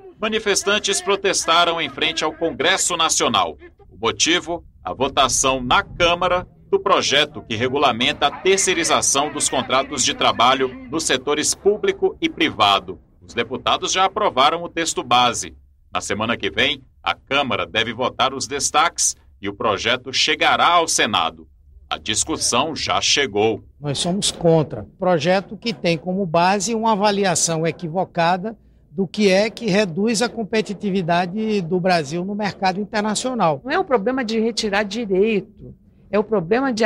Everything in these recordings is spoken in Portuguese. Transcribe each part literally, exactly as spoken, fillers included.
Manifestantes protestaram em frente ao Congresso Nacional. O motivo? A votação na Câmara do projeto que regulamenta a terceirização dos contratos de trabalho nos setores público e privado. Os deputados já aprovaram o texto base. Na semana que vem, a Câmara deve votar os destaques e o projeto chegará ao Senado. A discussão já chegou. Nós somos contra. Projeto que tem como base uma avaliação equivocada do que é que reduz a competitividade do Brasil no mercado internacional. Não é um problema de retirar direito, é o problema de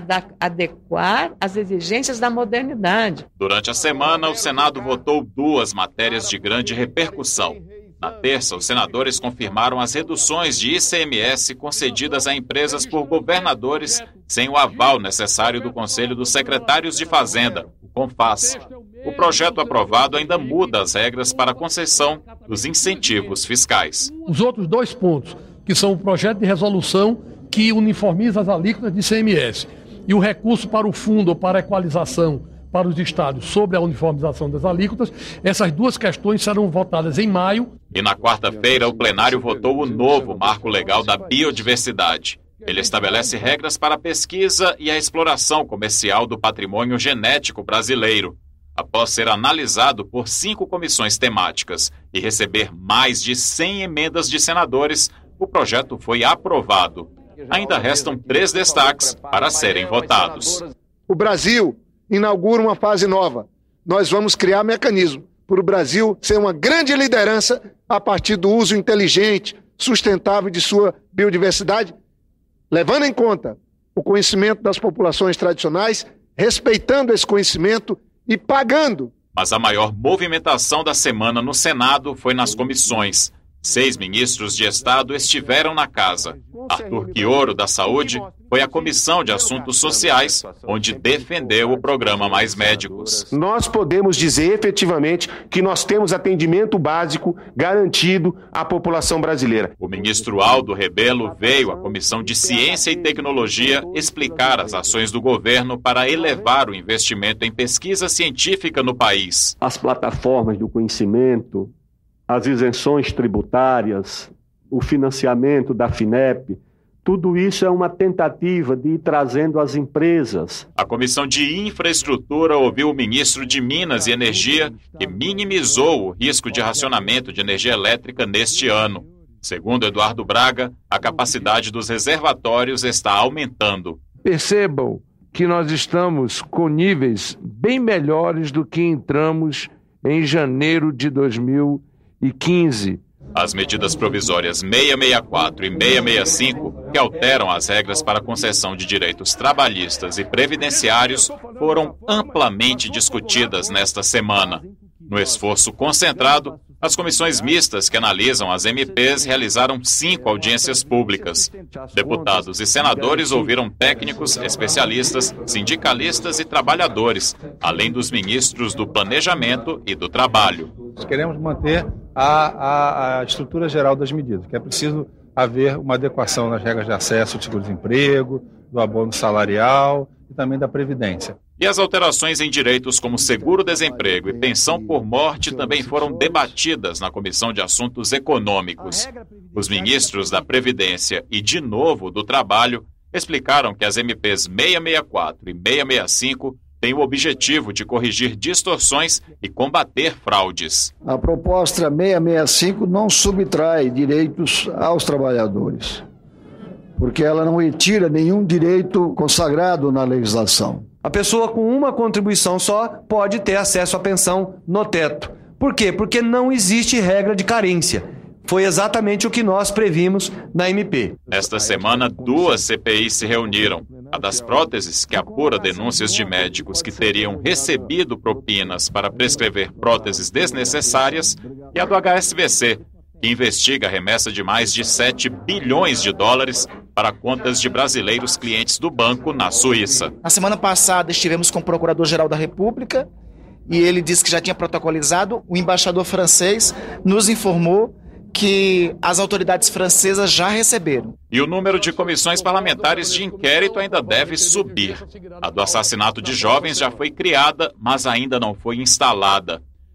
adequar as exigências da modernidade. Durante a semana, o Senado votou duas matérias de grande repercussão. Na terça, os senadores confirmaram as reduções de I C M S concedidas a empresas por governadores sem o aval necessário do Conselho dos Secretários de Fazenda, o CONFAS. O projeto aprovado ainda muda as regras para a concessão dos incentivos fiscais. Os outros dois pontos, que são o projeto de resolução que uniformiza as alíquotas de I C M S e o recurso para o fundo ou para a equalização para os estados sobre a uniformização das alíquotas, essas duas questões serão votadas em maio. E na quarta-feira, o plenário votou o novo Marco Legal da Biodiversidade. Ele estabelece regras para a pesquisa e a exploração comercial do patrimônio genético brasileiro. Após ser analisado por cinco comissões temáticas e receber mais de cem emendas de senadores, o projeto foi aprovado. Ainda restam três destaques para serem votados. O Brasil inaugura uma fase nova. Nós vamos criar mecanismo para o Brasil ser uma grande liderança a partir do uso inteligente, sustentável de sua biodiversidade, levando em conta o conhecimento das populações tradicionais, respeitando esse conhecimento e pagando. Mas a maior movimentação da semana no Senado foi nas comissões. Seis ministros de Estado estiveram na casa. Arthur Quioro, da Saúde, foi à Comissão de Assuntos Sociais, onde defendeu o programa Mais Médicos. Nós podemos dizer efetivamente que nós temos atendimento básico garantido à população brasileira. O ministro Aldo Rebelo veio à Comissão de Ciência e Tecnologia explicar as ações do governo para elevar o investimento em pesquisa científica no país. As plataformas do conhecimento, as isenções tributárias, o financiamento da FINEP, tudo isso é uma tentativa de ir trazendo as empresas. A Comissão de Infraestrutura ouviu o ministro de Minas e Energia, que minimizou o risco de racionamento de energia elétrica neste ano. Segundo Eduardo Braga, a capacidade dos reservatórios está aumentando. Percebam que nós estamos com níveis bem melhores do que entramos em janeiro de dois mil e quinze. As medidas provisórias seiscentos e sessenta e quatro e seiscentos e sessenta e cinco, que alteram as regras para a concessão de direitos trabalhistas e previdenciários, foram amplamente discutidas nesta semana. No esforço concentrado, as comissões mistas que analisam as M Ps realizaram cinco audiências públicas. Deputados e senadores ouviram técnicos, especialistas, sindicalistas e trabalhadores, além dos ministros do Planejamento e do Trabalho. Nós queremos manter a, a, a estrutura geral das medidas, que é preciso haver uma adequação nas regras de acesso ao seguro-desemprego, do abono salarial e também da Previdência. E as alterações em direitos como seguro-desemprego e pensão por morte também foram debatidas na Comissão de Assuntos Econômicos. Os ministros da Previdência e, de novo, do Trabalho explicaram que as M Ps seiscentos e sessenta e quatro e seiscentos e sessenta e cinco têm o objetivo de corrigir distorções e combater fraudes. A proposta seiscentos e sessenta e cinco não subtrai direitos aos trabalhadores, porque ela não retira nenhum direito consagrado na legislação. A pessoa com uma contribuição só pode ter acesso à pensão no teto. Por quê? Porque não existe regra de carência. Foi exatamente o que nós previmos na M P. Nesta semana, duas C P Is se reuniram. A das próteses, que apura denúncias de médicos que teriam recebido propinas para prescrever próteses desnecessárias, e a do H S B C, que investiga a remessa de mais de sete bilhões de dólares para contas de brasileiros clientes do banco na Suíça. Na semana passada estivemos com o Procurador-Geral da República e ele disse que já tinha protocolizado. O embaixador francês nos informou que as autoridades francesas já receberam. E o número de comissões parlamentares de inquérito ainda deve subir. A do assassinato de jovens já foi criada, mas ainda não foi instalada.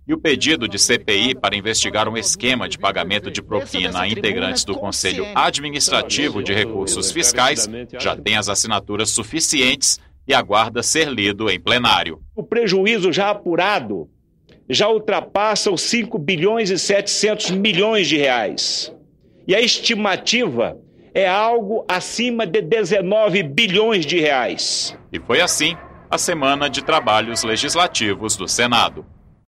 E o pedido de C P I para investigar um esquema de pagamento de propina a integrantes do Conselho Administrativo de Recursos Fiscais já tem as assinaturas suficientes e aguarda ser lido em plenário. O prejuízo já apurado já ultrapassa os cinco bilhões e setecentos milhões de reais. E a estimativa é algo acima de dezenove bilhões de reais. E foi assim a semana de trabalhos legislativos do Senado.